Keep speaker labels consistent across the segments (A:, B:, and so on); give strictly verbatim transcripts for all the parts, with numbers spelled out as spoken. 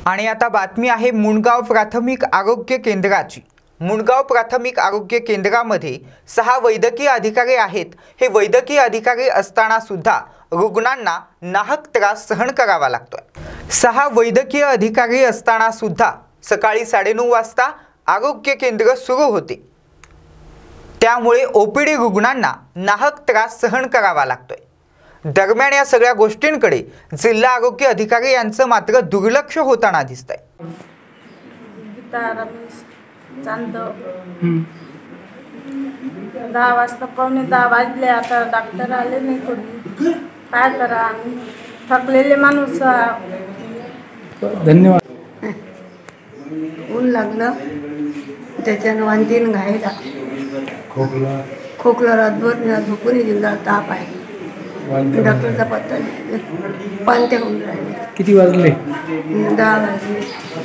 A: आणि आता बातमी आहे मुणगाव प्राथमिक आरोग्य केंद्राची। मुणगाव प्राथमिक आरोग्य केंद्रामध्ये सहा वैद्यकीय अधिकारी आहेत। हे वैद्यकीय अधिकारी असताना सुद्धा रुग्णांना नाहक त्रास सहन करावा लागतोय। सहा वैद्यकीय अधिकारी असताना सुद्धा सकाळी साडे नऊ वाजता आरोग्य केंद्र सुरू होते, त्यामुळे ओपीडी रुग्णांना नाहक त्रास सहन करावा लागतोय। दरम्यान या सगळ्या गोष्टींकडे जिल्हा आरोग्य अधिकारी यांचं मात्र दुर्लक्ष होताना दिसतंय।
B: दहा वाजता पावणे दहा वाजले, आता डॉक्टर आले नाही कोणी, काय करा आम्ही थकलेले माणूस।
C: धन्यवाद।
D: ऊन लागलं त्याच्यानं वांतीन घायला,
C: खोकला
D: खोकला रातभर झोपून जिल्हा ताप आहे। डॉक्टरचा पत्ता नाही, पांत्या होऊन राहिले।
C: किती वाजले?
D: दहा वाजले।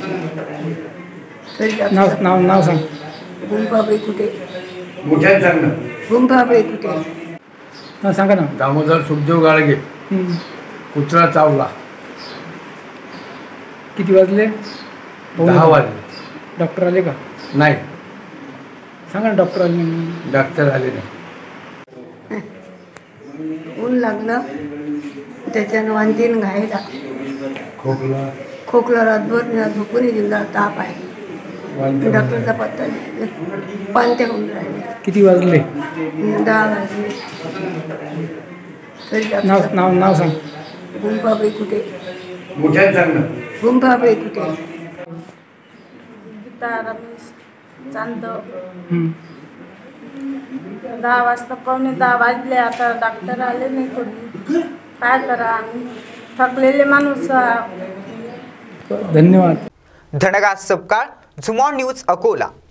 D: तरी
C: नाव नाव नाव सांग।
D: गुंफाबाई कुठे?
E: मोठ्याने सांग ना।
D: गुंफाबाई कुठे?
C: हां सांगा ना।
E: दामोदर सुखदेव गाडगे, कुचरा चावला।
C: किती वाजले?
E: दहा वाजले।
C: डॉक्टर आले का?
E: नाही।
C: सांगा ना, डॉक्टर आले नाही?
E: डॉक्टर आले नाही।
D: ऊन लागलं त्याच्यानं वांतीन घायला,
E: खोकला
D: खोकला रातभर झोपून जिल्हा ताप आहे। डॉक्टरचा पत्ता नाही, पांत्या होऊन राहिले।
C: किती वाजले?
D: दहा वाजले। तरी
C: नाव नाव नाव सांग।
D: गुंफाबाई कुठे?
E: मोठ्याने सांग ना।
D: गुंफाबाई कुठे?
B: चांदव। दहा वाजता पावणे दहा वाजले, आता डॉक्टर आले नाही कोणी, काय करा आम्ही थकलेले माणूस।
C: धन्यवाद।
A: धनराज सपकाळ, झुमॉन न्यूज, अकोला।